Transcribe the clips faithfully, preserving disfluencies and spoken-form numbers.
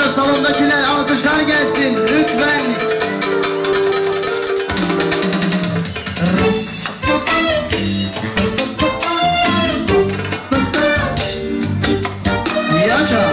istiyor salondakiler, alkışlar gelsin lütfen. Yaşa.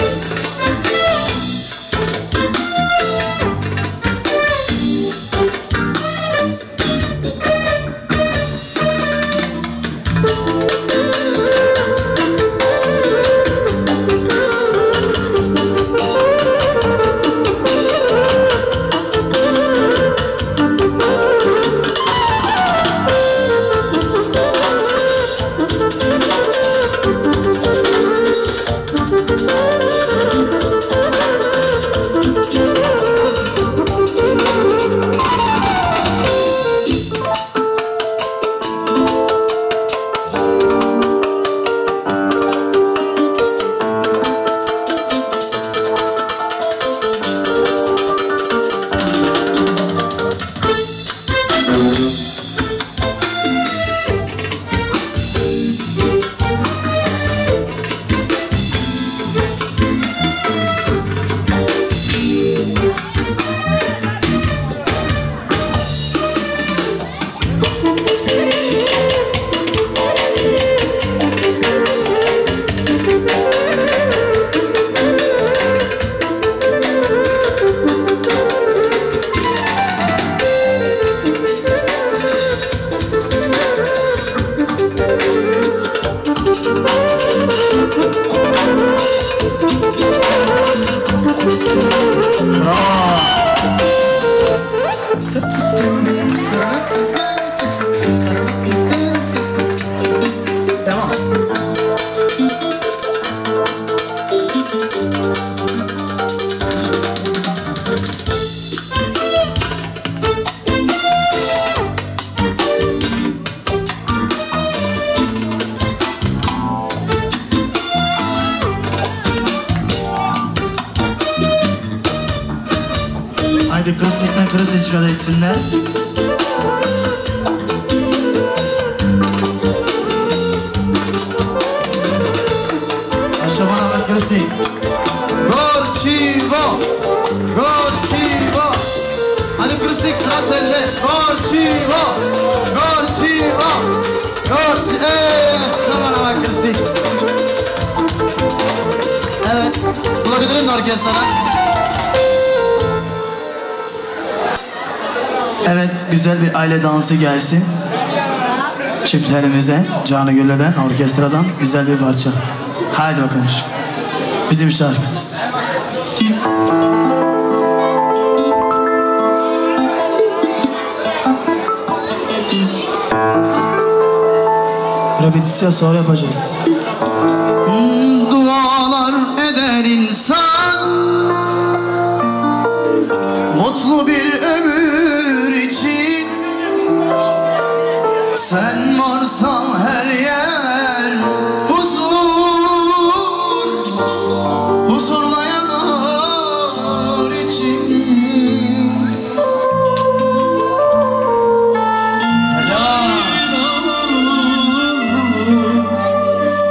Haydi Krısnik'ten Krısnik çıkar etsinler. Aşağı bana bak Krısnik. Gorçivo, Gorçivo. Hadi Krısnik sıra sende. Gorçivo, Gorçivo, Gorçivo. Eee aşağı bana bak Krısnik. Evet, bulabilirim de orkestrada. Evet, güzel bir aile dansı gelsin. Çiftlerimize, canı gönülden, orkestradan güzel bir parça. Haydi bakalım. Bizim şarkımız. Repetisyon sonra yapacağız. Hmm, dualar eder insan, mutlu bir ömür için. Sen varsan her yer huzur, huzurla yanar içim. Helal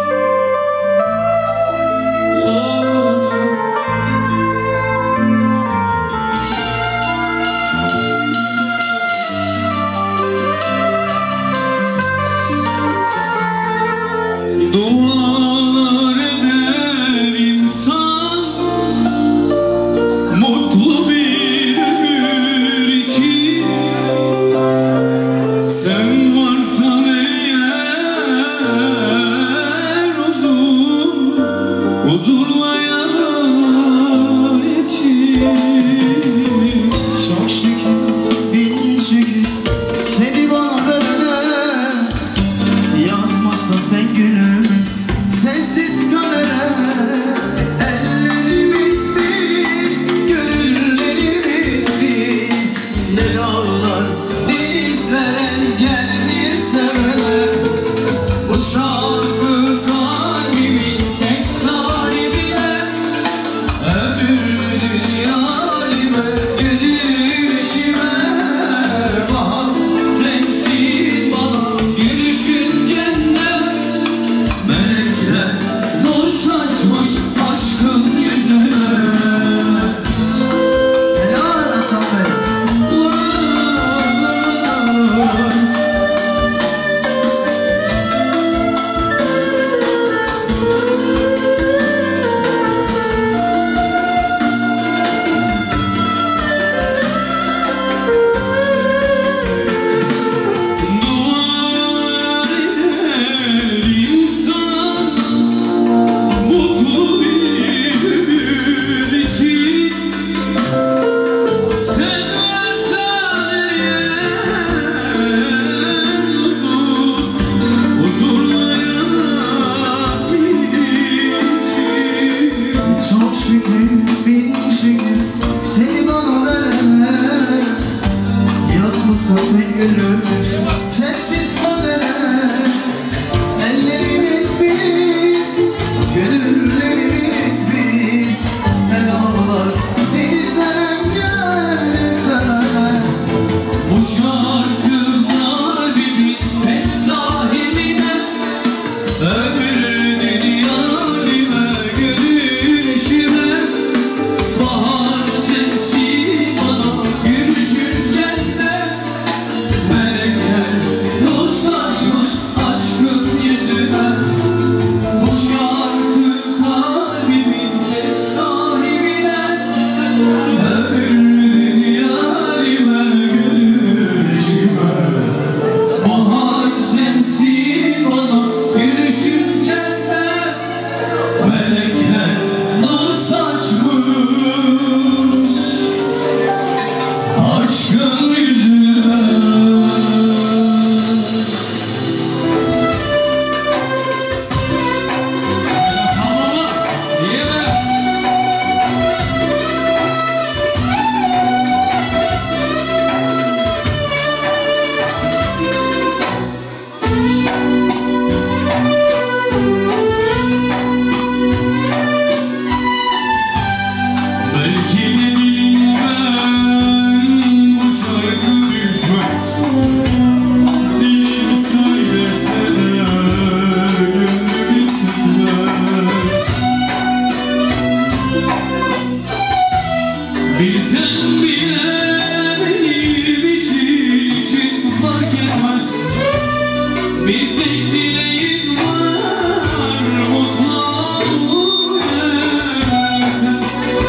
Bilsen bile benim için, için fark etmez. Bir tek dileğim var, mutlu ol yeter.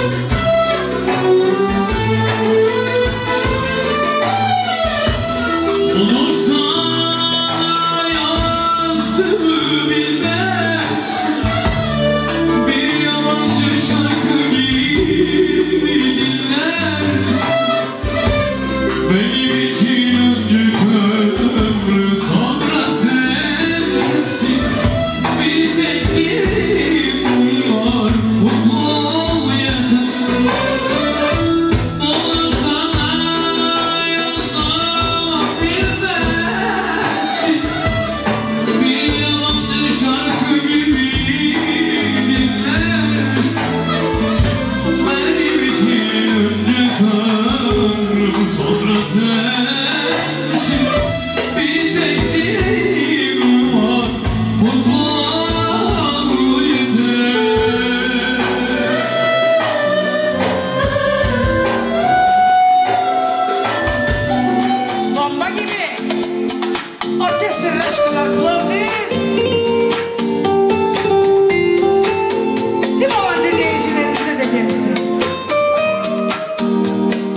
Olursa yazdığımı bilmez, bir yabancı şarkı gibi dinlersin. Benim için ömrü ömrü sonra sensin. Bir tek dileğim var, mutlu ol yeter. Olursa yazdığımı bilmezsin, bir yabancı şarkı gibi dinlersin. Benim için önce Tanrım, sonra sensin. Bir tek dileğim var, mutlu ol yeter. Bomba gibi orkestra aşkılar kulağını. Tüm olan dinleyicilerimize de gelsin.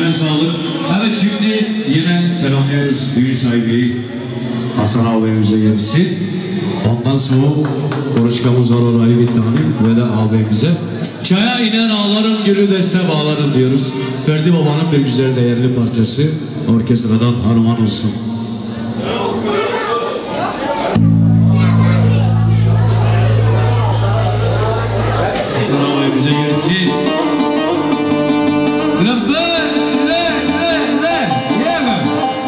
Eline sağlık. Evet şimdi yine selamlıyoruz düğün sahibi Hasan abimize gelsin. Ondan sonra koruçkamız var orayı bir tane ve de abimize. Çaya inen ağlarım gülü deste bağlarım diyoruz. Ferdi Baba'nın bir güzel değerli parçası orkestradan armağan olsun. Hasan abimize gelsin. Lebbe le le le yeme.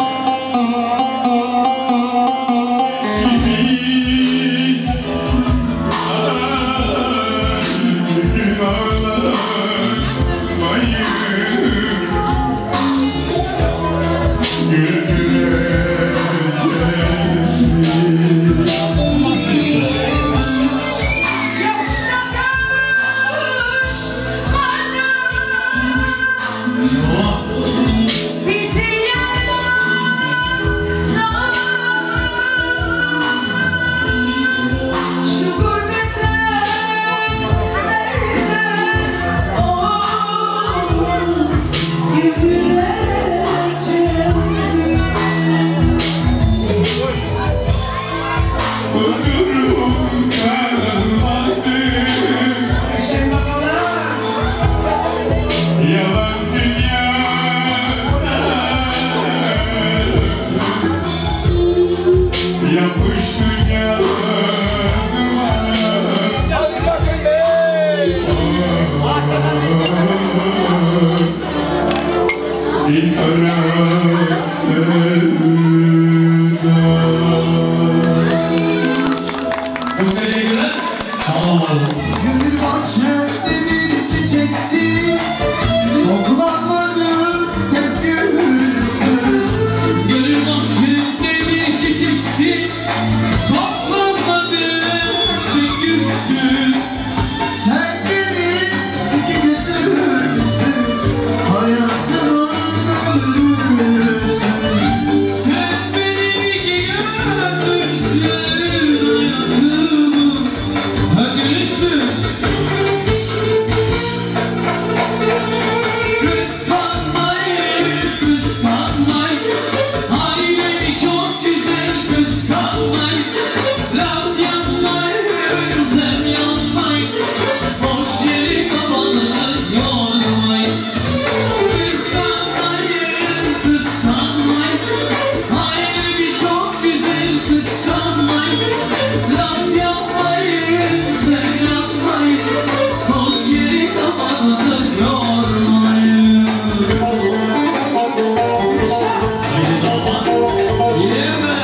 Gönül bahçemde bir çiçeksin, koklanmadım hep gülsün. Gönül bahçemde bir çiçeksin, koklanmadım tek gülsün. Sen benim iki gözümsün, hayatımın ömrümsün. Sen benim iki gözümsün, hayatımın ömrümsün. Kıskanmayın, kıskanmayın, ailemi çok güzel kıskanmayın. Laf yapmayın, sen yapmayın, boş yeri kafanızı yormayın. Kıskanmayın, kıskanmayın, ailemi çok güzel kıskanmayın. Laf yapmayın, sen yapmayın, boş yeri kafanızı yormayın. Haydi damat, gidelim mi?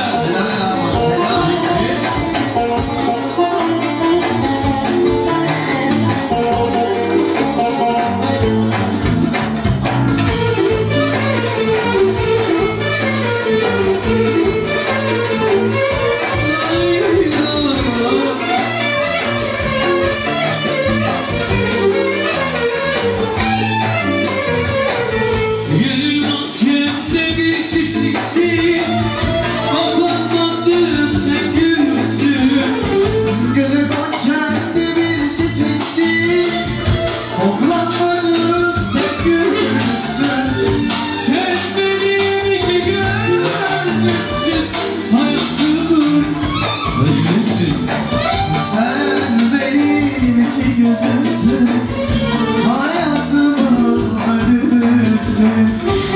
Gönül bahçemde bir çiçeksin, koklanmadım tek gülsün. Gönül bahçemde bir çiçeksin, koklanmadım tek gülsün. Sen benim iki gözümsün, hayatımın ömrümsün. Sen benim iki gözümsün, hayatımın önümsün.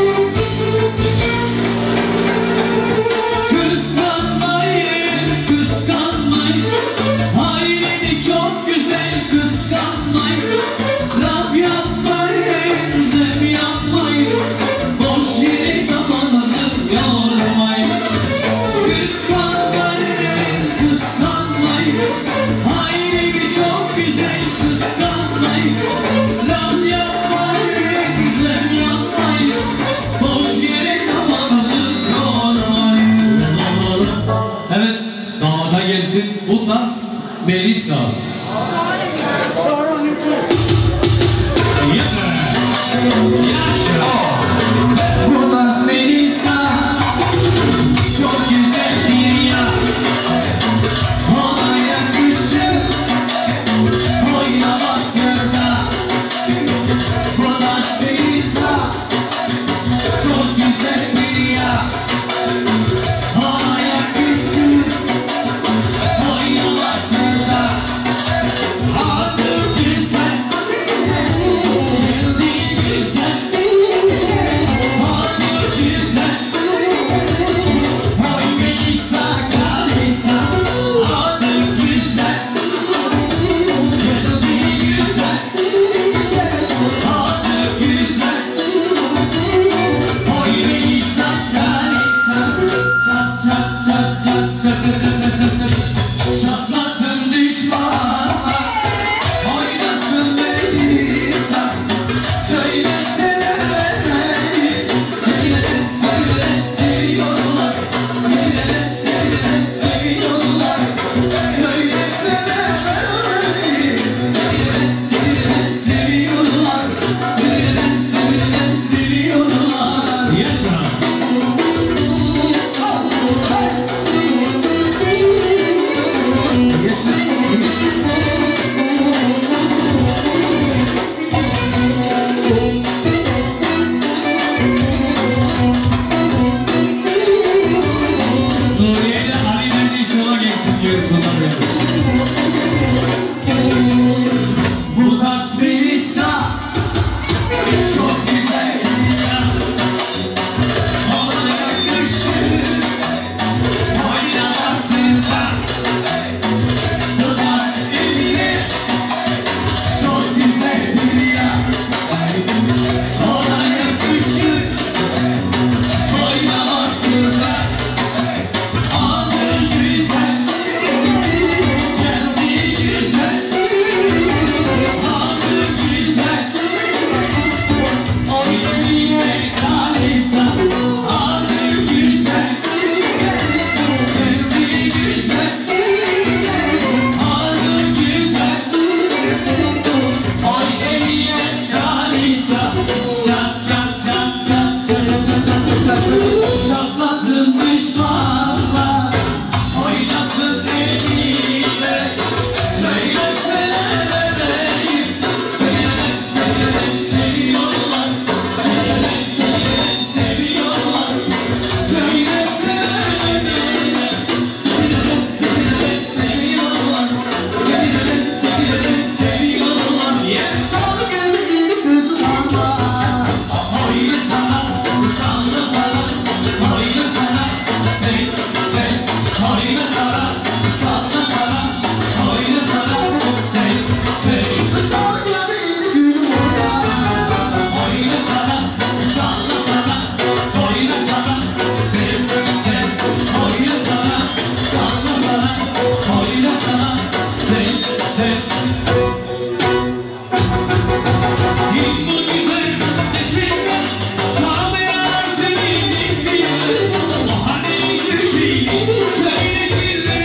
Kıskanmayın, kıskanmayın, aileni çok güzel kıskanmayın. Laf yapmayın, zem yapmayın, boş yere kafanızı yormayın. Kıskanmayın, kıskanmayın, aileni çok güzel kıskanmayın. Laf yapmayın, zem yapmayın, boş yere kafanızı yormayın. Evet, damada gelsin bu tarz Melisa. Sonra onunki. Yaşa! Yaşa! Bu tarz Melisa, Çok güzel bir ya, ona yakışır oynaması da. Bu tarz Melisa, ya. Ona yakışır oynaması da. Adı güzel, kendi güzel. Adı güzel, oy Melisa Kalita. Adı güzel, kendi güzel. Adı güzel, oy Melisa Kalita. Çat çat çat çat çat çat çat çat. Çatlasın düşmanlar, oynasın Melisa. Söylesene beni, söyle söyle seviyorlar. Söyle söyle seviyorlar. Söylesene beni, söyle söyle seviyorlar. Söyle söyle seviyorlar. Yes sir. Yes, yes. Nuriye ile Ali Bey'in sola geçsin diyoruz onları. Bu tas Melisa çok güzel ya. Ona yakışır oynaması da. Bu tas Emine çok güzel ya. Ona yakışır oynaması da. Adı güzel, kendi güzel. Adı güzel, oy Melisa Kalita. Adı güzel, kendi güzel. Adı güzel, oy Melisa Kalita. Çat çat çat çat çat çat çat çat çat. Çatlasın düşmanlar, oynasın eliyle. Söylesene bebeğim, söyle söyle seviyorlar. Söyle söyle seviyorlar. Söylesene bebeğim, söyle söyle seviyorlar. Söyle söyle seviyorlar. Sağ gelin kızlarla, oyna sana, salla sana, oyna sana, sev sev, oyna sana, salla sana, oyna sana, sev sev. Sağ gelin gülüm orada, oyna sana, salla sana, oyna sana, sev sev, oyna sana, salla sana, oyna sana, sev sev. Hiç bu güzel nesilde kalmayan senin ismini, o hani düşeyim söylesinler.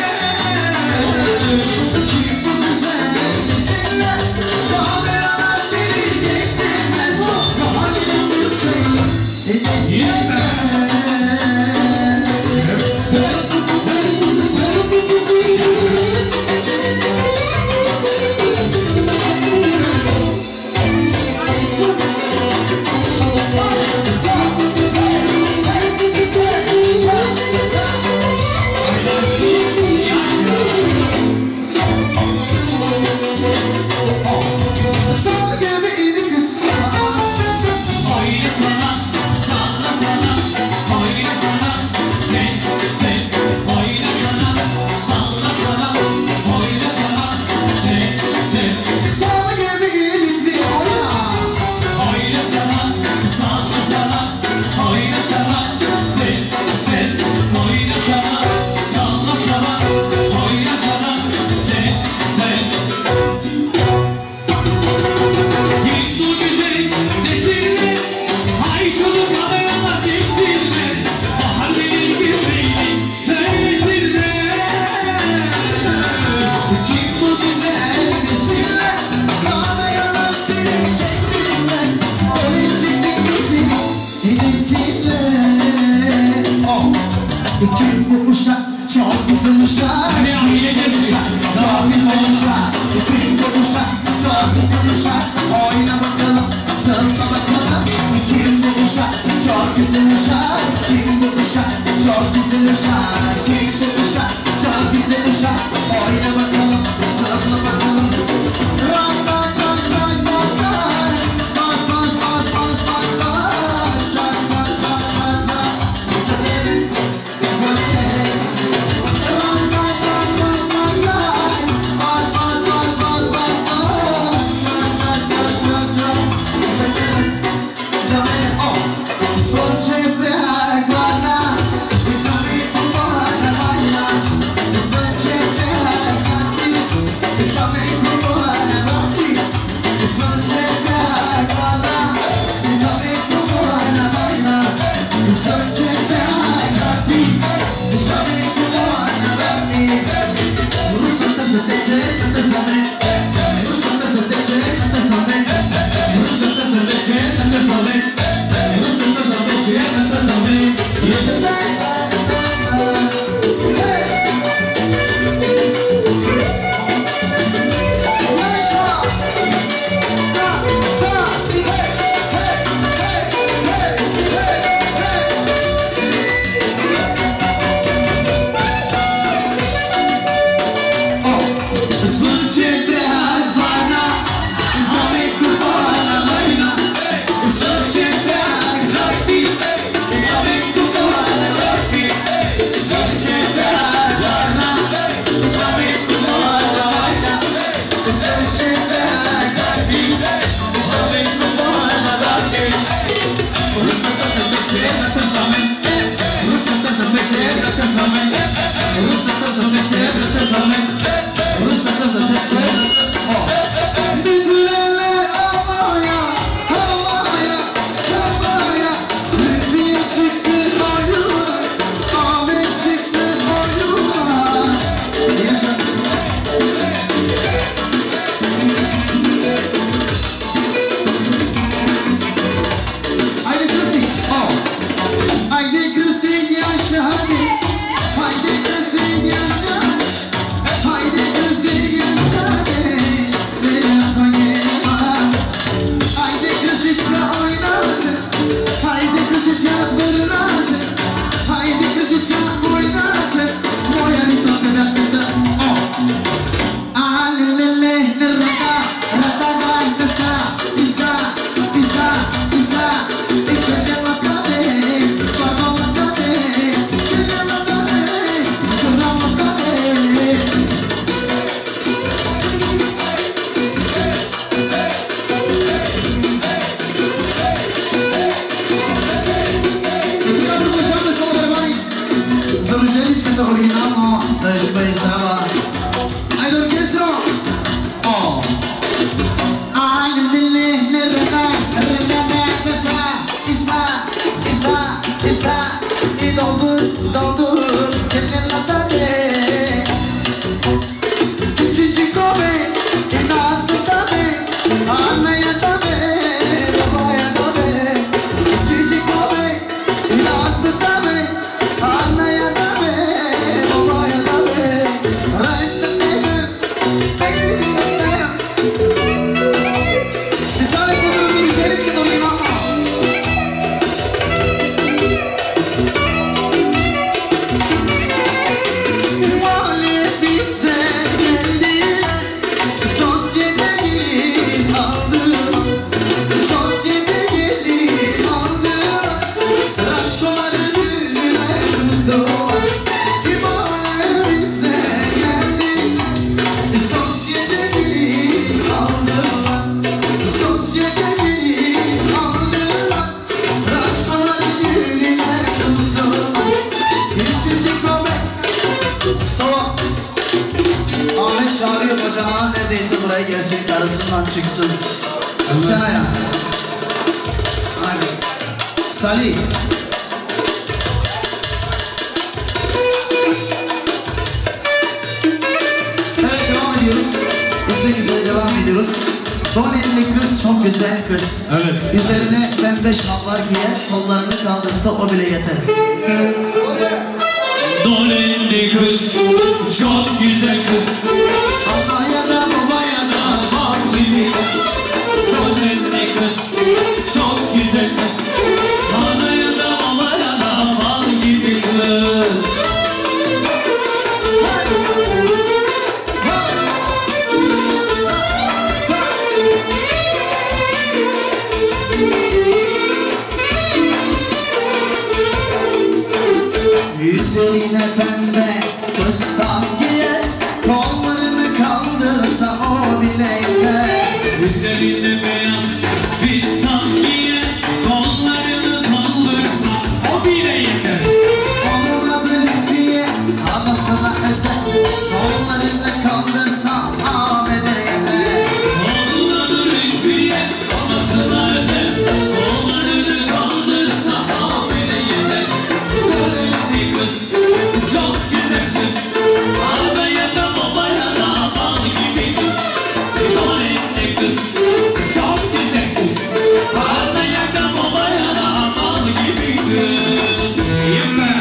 Kim bu güzel nesilde kalmayan seveceksinler, o hani düşeyim Sağ göbeğini kısma, oyna sana, salla sana, oyna sana, sen sen, oyna sana, salla sana, oyna sana, sen sen. Sağ göbeğini bitmiyor oyna, oyna sana, salla sana, oyna sana, sen sen, oyna sana, salla sana, oyna sana, sen sen. Hiç bu güzel nesilde Ayşe'nin kameralar çeksinler. Mahallenin güzeli söylesinler. Kim bu güzel nesilde kameralar seni çeksinler. Oyuncak güzeli desinler. Oh. Kim bu uşak çok güzel uşak. Hadi abi yiyeceğiz. Çok güzel uşak. Kim bu uşak çok güzel uşak. Oyna bakalım, zıpla bakalım. Kim bu uşak çok güzel uşak. Üzerinde beyaz fistan giyer, kollarını kaldırsa Bir de yeter. Onunla birlikte anasına eser. Onlarını kaldırsa Ahmet'e yeter. Onunla birlikte anasına eser. Onlarını kaldırsa Ahmet'e yeter. Böyle kız, çok güzel kız. Anaya da babaya da bal gibi kız. Böyle kız, çok güzel kız. Anaya da babaya da bal gibi kız. Yeme.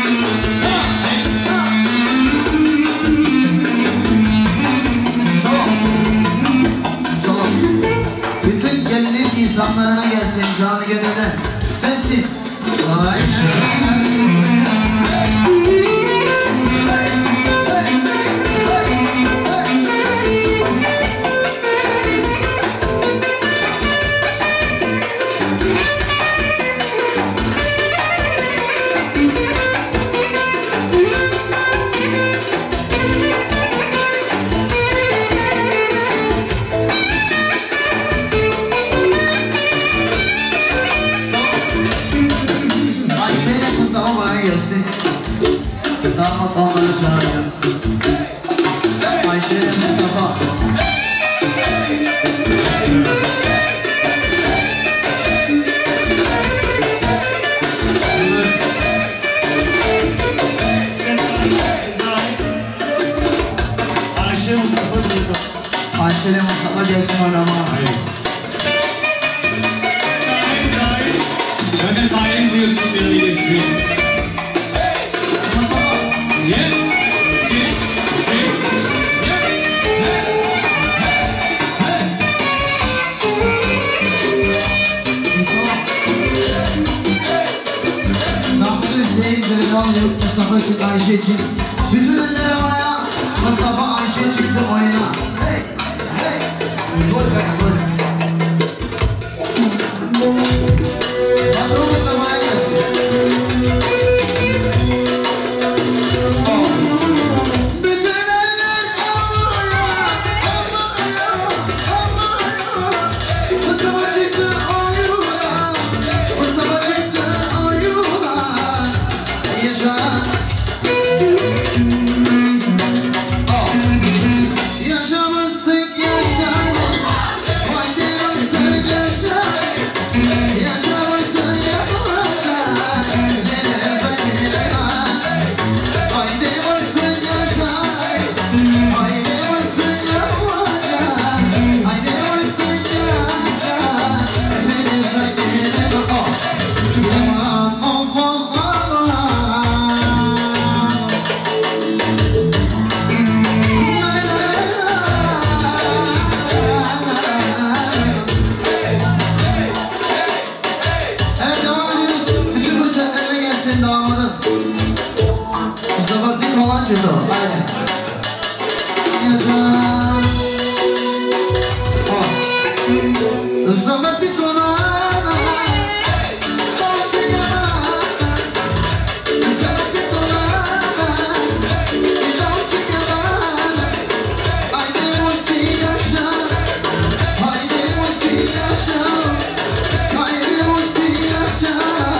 Bütün gelinin insanlarına gelsin canı gönülden. Sensin. Ayşe'yle Mustafa bana gelsin. Damat onları çağırıyor. Ayşe'yle Mustafa. Ayşe Mustafa Duygu. Ayşe'yle Mustafa gelsin oynamaya. Şöyle daim buyursun bir gelsin. Ye, ye, ye, ye, he, he, he. Damatı sevgileri alıyoruz Mustafa için, Ayşe için. Bütün ellere havaya. Mustafa Ayşe çıktı oyuna. Hey, hey. Vur be, vur. Patron Mustafa'ya gelsin. Oh. Bütün eller havaya, havaya, havaya. Mustafa çıktı oyuna. Mustafa çıktı oyuna. Yaşa. Yaşamıştık yaşa. Haydi yaşamıştık yaşa. Yaşamıştık yaşa. Nereye sakına. Haydi yaşamıştık yaşa. Haydi yaşamıştık yaşa. Haydi yaşamıştık yaşa. Nereye sakına. Oh. Yaman of of of. Evet, devam ediyoruz. Bütün bıçaklarına gelsin damadın. Mustafa dik olan çıktı o. Aynen. Yaşa. Oh. Mustafa dik olan. Mustafa dik olan. Haydi Musti yaşa. Haydi Musti yaşa. Haydi Musti yaşa.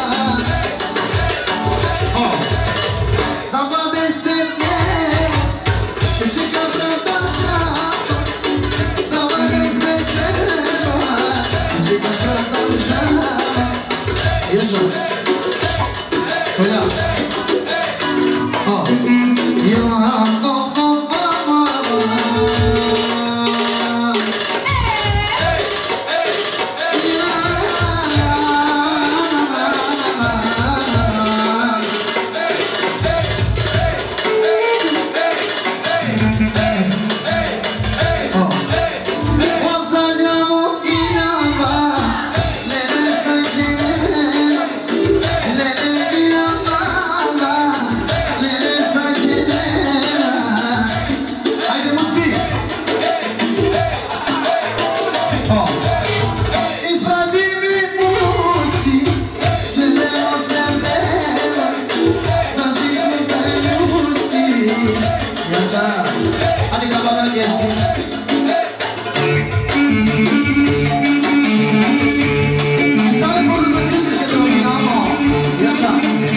Oh. Dava besenle. Küçük arkadaşa. Dava besenle. Küçük arkadaşa. Yaşa. Öyle. Oh. Yılan of of Yaşa. Hadi kafalar gelsin. Sana konuşma kız işte diyorum ama. Yaşa.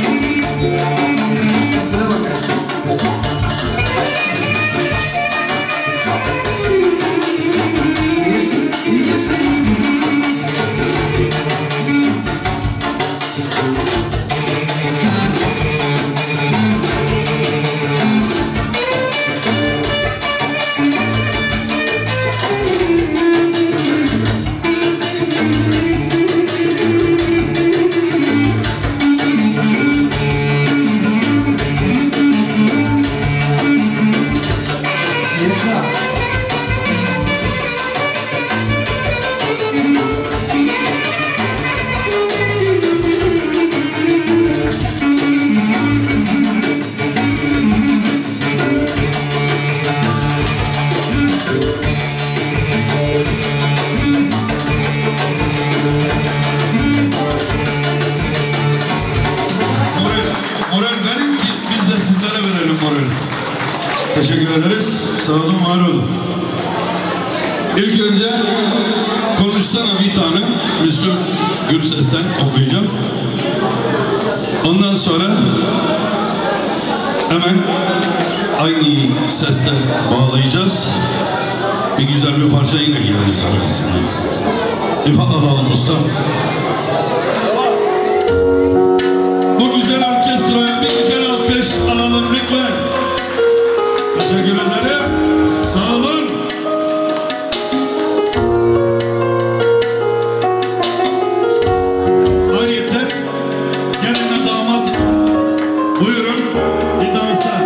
Teşekkür ederiz. Sağ olun, var olun. İlk önce konuşsana bir tane Müslüm Gürses'ten okuyacağım. Ondan sonra hemen aynı sesle bağlayacağız. Bir güzel bir parça yine gelecek arasında. İfade alalım usta. Bu güzel orkestraya bir güzel alkış alalım lütfen. Teşekkür ederim. Sağ olun. Ayrıca gelinle damat buyurun bir dansa.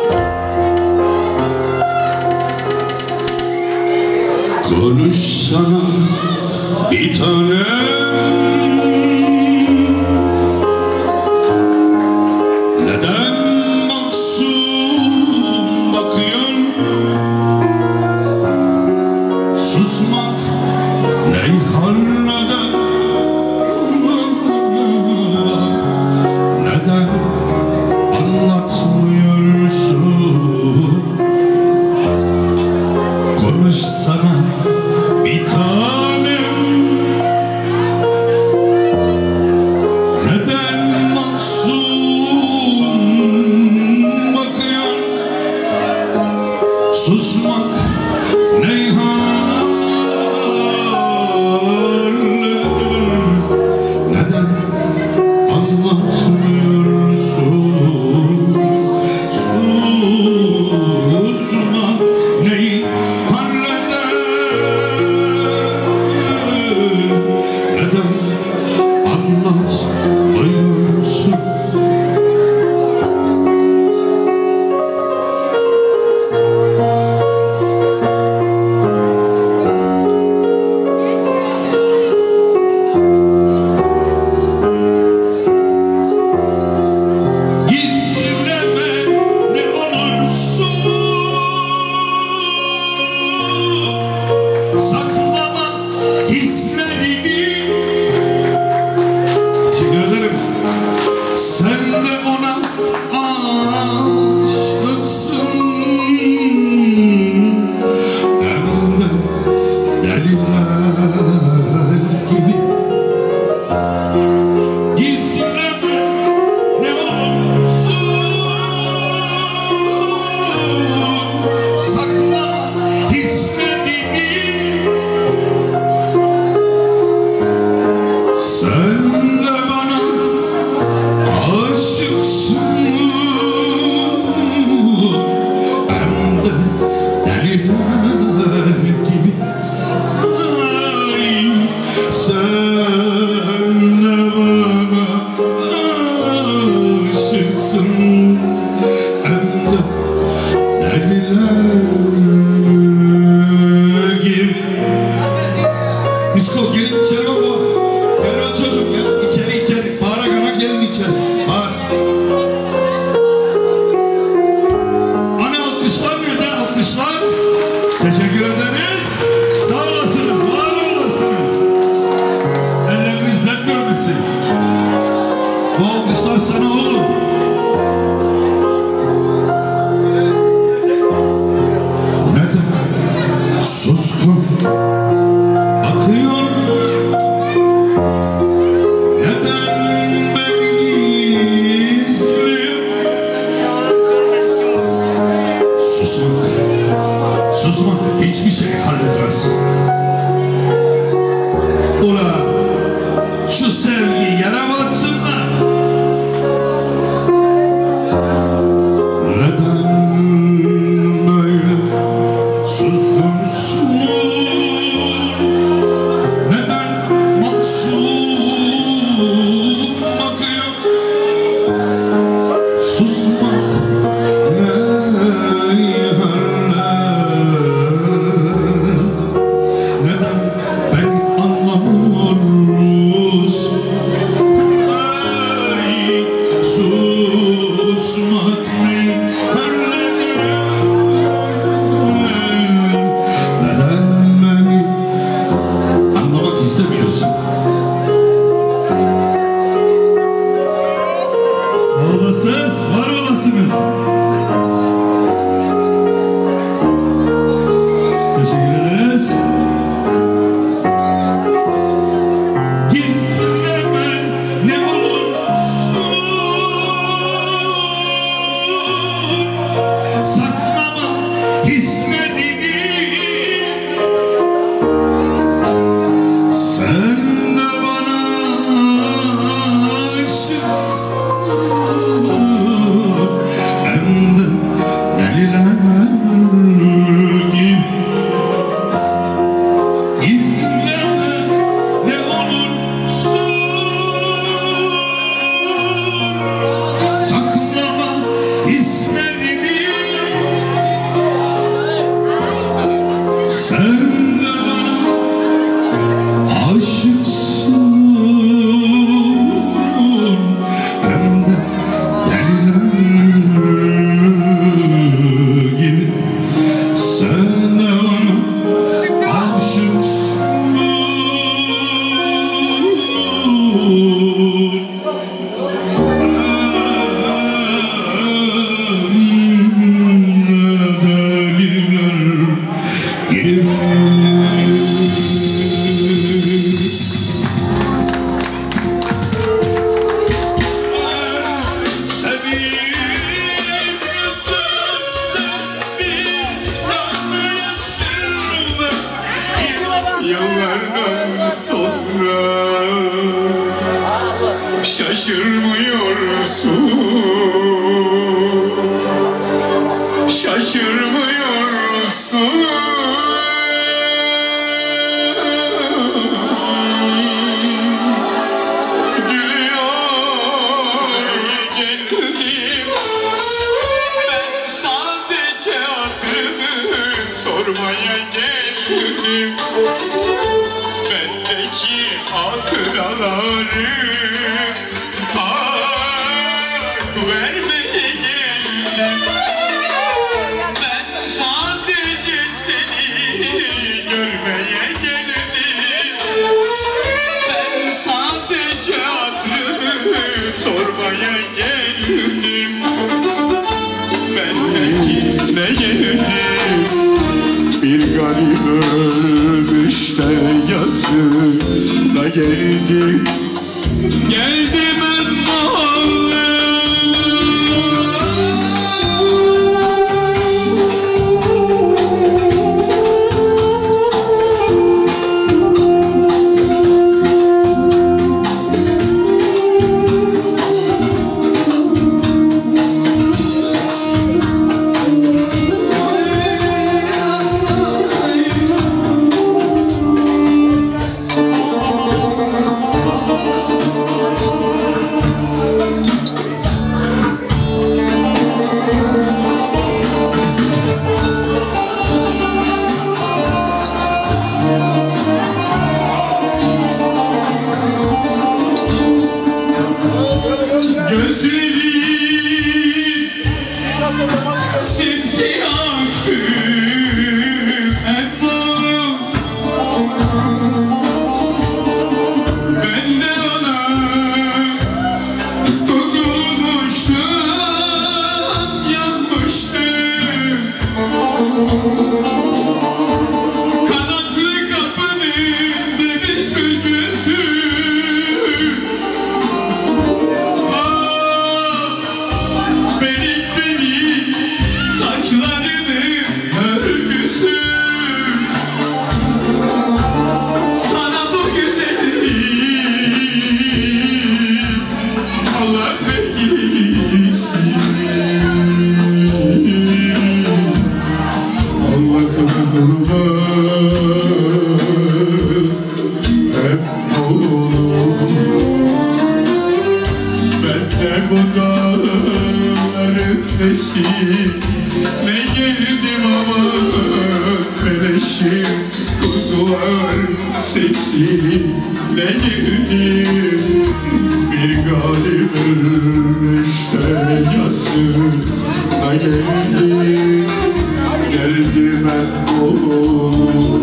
Konuşsana bir tanem. şaşırmıyorsun, şaşırmıyorsun. Sormaya geldim, bendeki hatıraları hak vermeye geldim. Ben sadece seni görmeye geldim. Ben sadece hatırını sormaya geldim. Bendeki ne geldim? Bir garip ölmüş de yazına geldi. Geldi ben mahalle. Ne geldim ama beleşim kuzular sesi. Ne geldim bir galip ölmüşte yazına geldim. Geldim ben oğlum.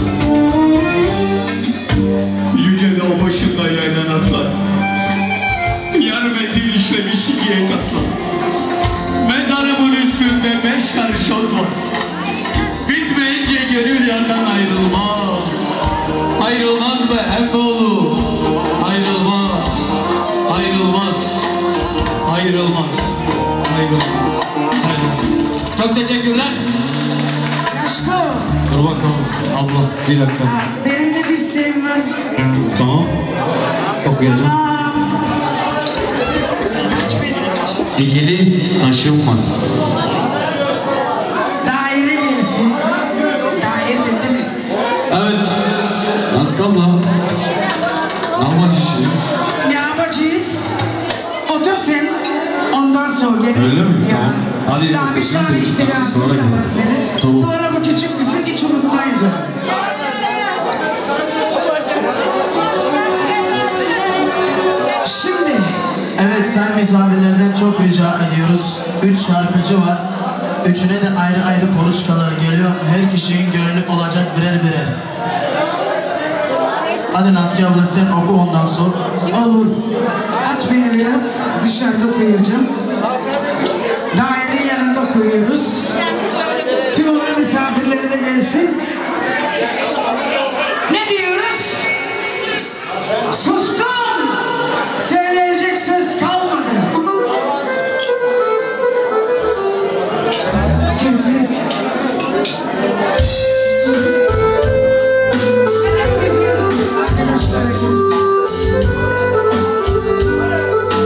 Yüce dağ başında yaylan atlar, yar mendil işlemiş ikiye katlar. Mezarımın üstünde beş karış ot var. Bitmeyince gönül yandan ayrılmaz. Ayrılmaz mı emmoğlu? Ayrılmaz. Ayrılmaz. Ayrılmaz. Ayrılmaz. Ayrılmaz. Çok teşekkürler. Aşkım. Dur bakalım abla bir dakika. Benim de bir isteğim var. Tamam. Okuyacağım. Tamam. Dikili taşım var. Daire gelsin. Daire değil mi? Evet. Nasıl kaldı? Ne yapacağız? Ne yapacağız? Otur sen. Ondan sonra gelin. Öyle mi? Ya. Tamam. Hadi Daha bir otursun, tane peki. ihtirasın Sonra da var gelin. senin. Tamam. Sonra bu küçük kızı hiç unutmayız onu. Şimdi. Evet, sen misafirlerden çok rica ediyoruz. Üç şarkıcı var. Üçüne de ayrı ayrı poruçkalar geliyor. Her kişinin gönlü olacak birer birer. Hadi Naskiye abla sen oku ondan sonra. Olur. Aç beni biraz. Dışarıda koyacağım. Daire yanında koyuyoruz. Tüm olan misafirleri de gelsin. Ne diyoruz? Sustum. Söyleyecek söz kalmadı. Sürpriz. Arkadaşlar.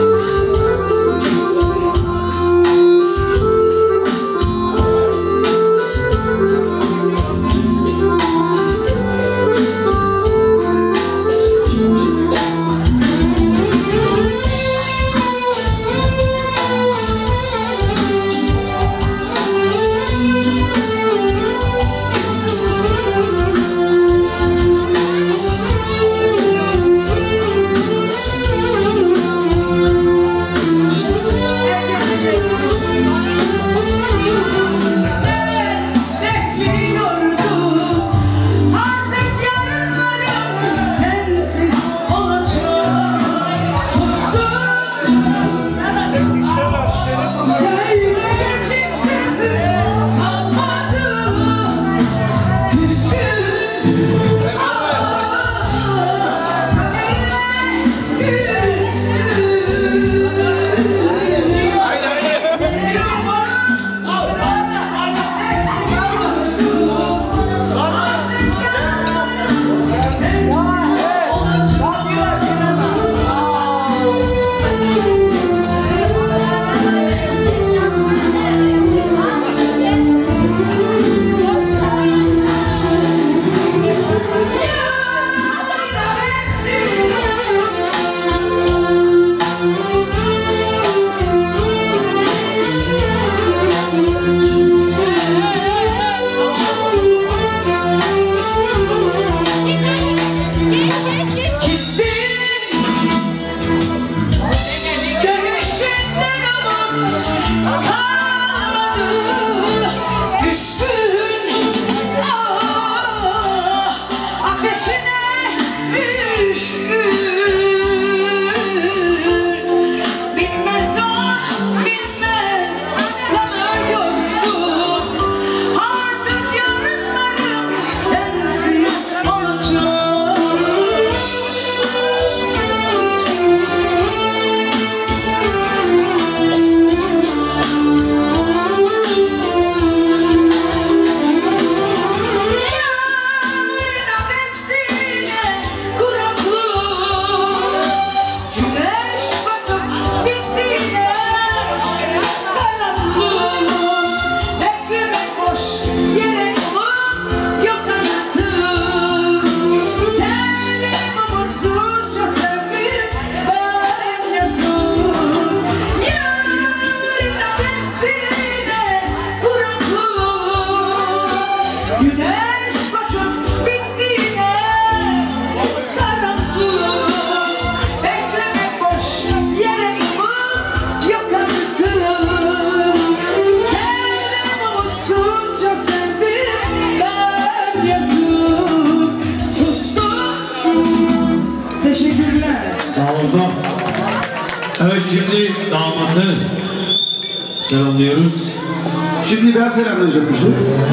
şimdi damatı selamlıyoruz. Şimdi ben selamlayacakmışım.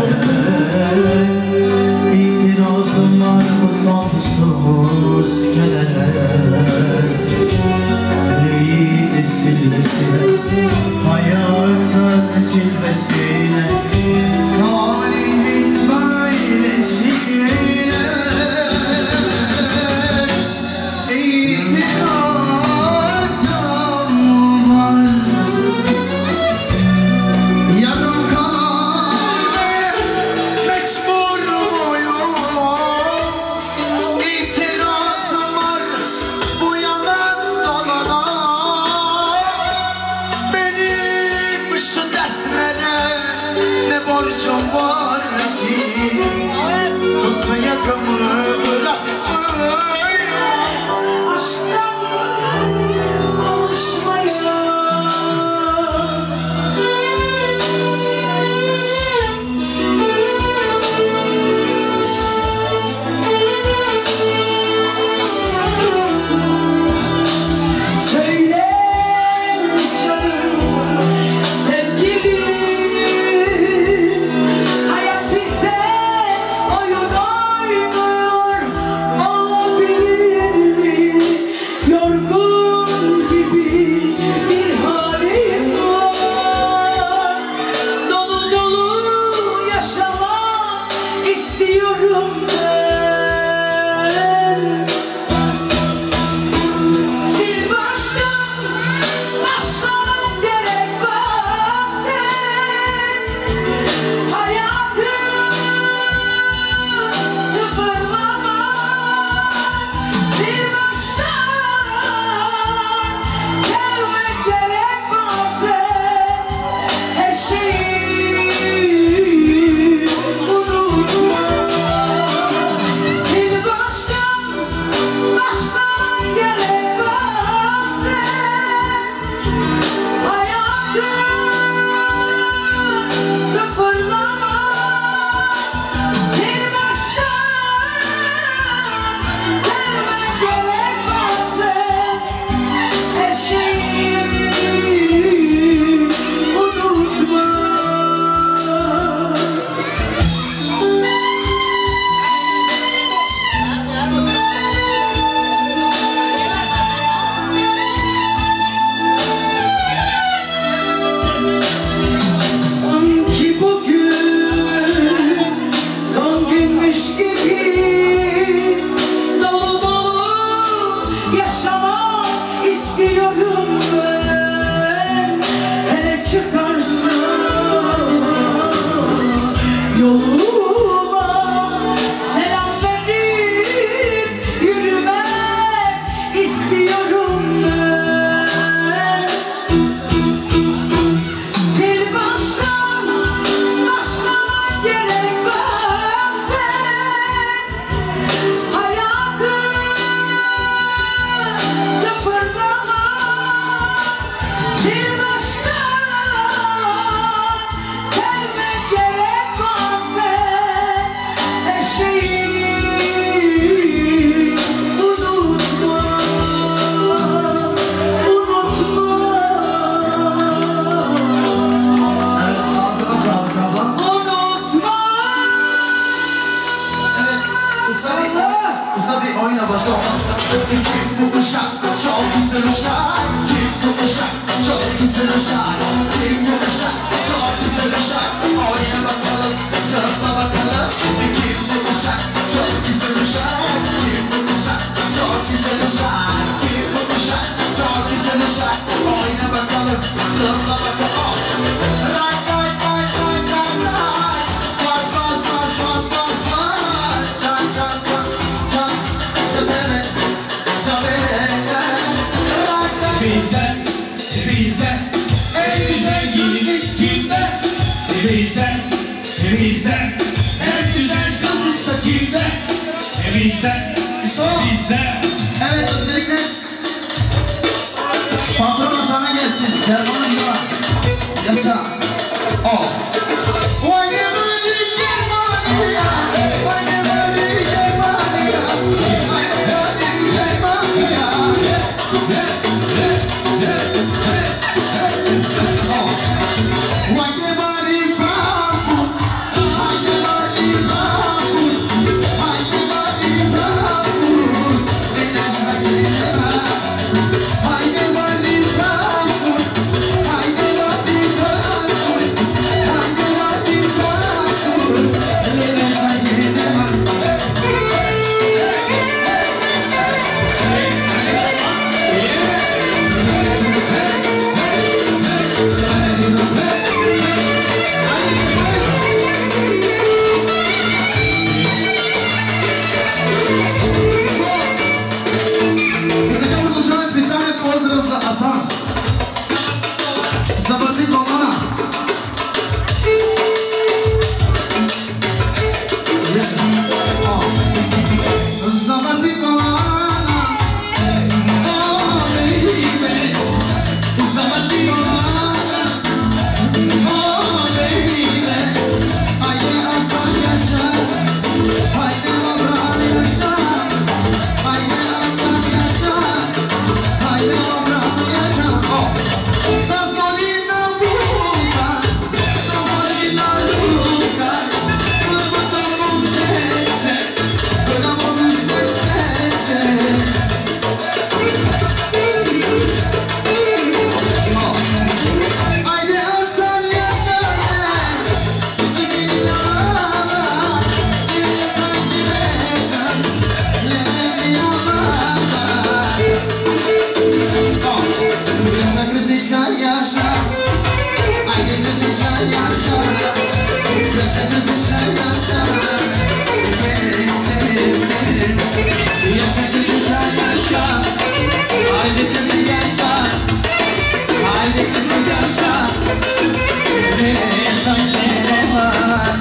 İtirazım var mı sonsuz kedere? Yüreğini silmesine, hayatın cilvesine, talihin böylesine. Evet, özellikle patrona sana gelsin. Dermanın gibi var. Yasa. O. Vay ne böyle Germania. Vay ne böyle Germania. Vay ne böyle Germania. yaşa ne söyler var.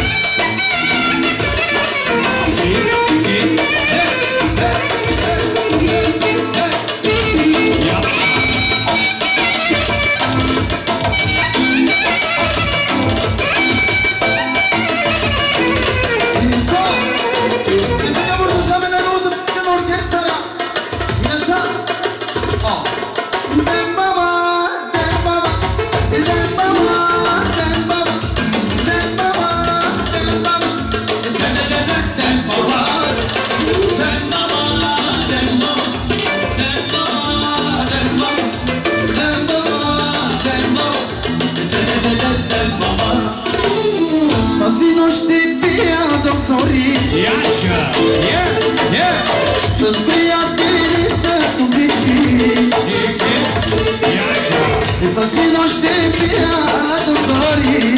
Yaşa, yeah, yeah. Să spui atât, să scumpici. Yaşa. E păsi noște piată zori.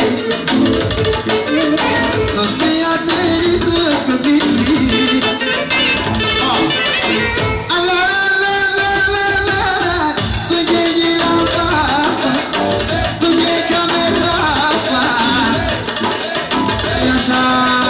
Să spui atât, să scumpici. Ala, la, la, la, la, la. Tu gheji la pata, tu ghe camera pa. Yaşa.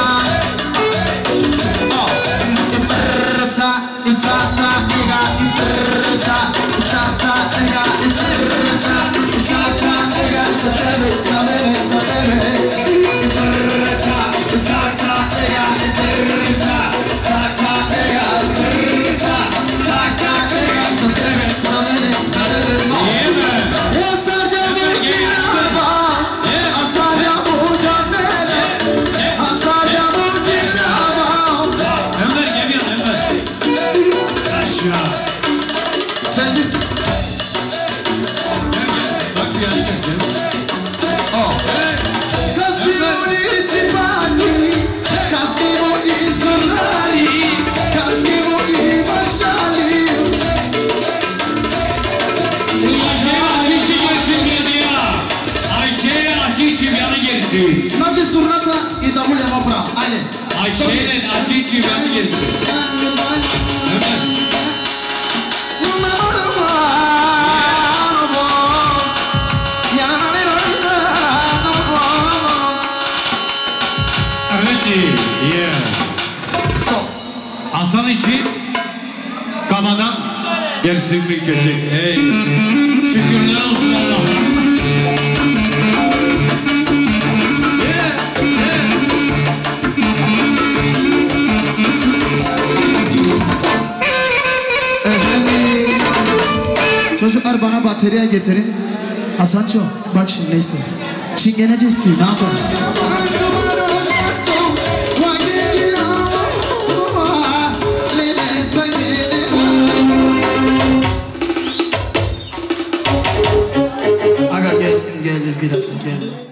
Tata, ega, tata, tata, ega, tata, tata, ega, sabebe, sabebe, sabebe. Tata, tata, ega, tata, tata, ega, tata, tata, ega, sabebe, sabebe, sabebe. Esta cemilgina, asarya bu cemile, asarya bu cemile. Ömer geliyor Ömer. Yaşa. Ben de Gel gel. Bak bir yana gel. gel. Oh. Kasimoni Sipani, Kasimoni Surari, Kasimoni Maşali. Ayşe'ye Ateş'i gelsin dedi ya. Ayşe'ye Ateş'i yanı gelsin. Nadi Surnata idamule mapra. Aynen. Ayşe'yle Ateş'i yanı gelsin. Ömer. Yeah. Hasan için kafadan gelsin bir kötü. Hey. Şükürler olsun Allah'a. Yeah, yeah. Çocuklar bana batarya getirin. Hasanço bak şimdi ne istiyor? Çingenece istiyor, ne yapalım? Aga geldim geldim bir dakika geldim.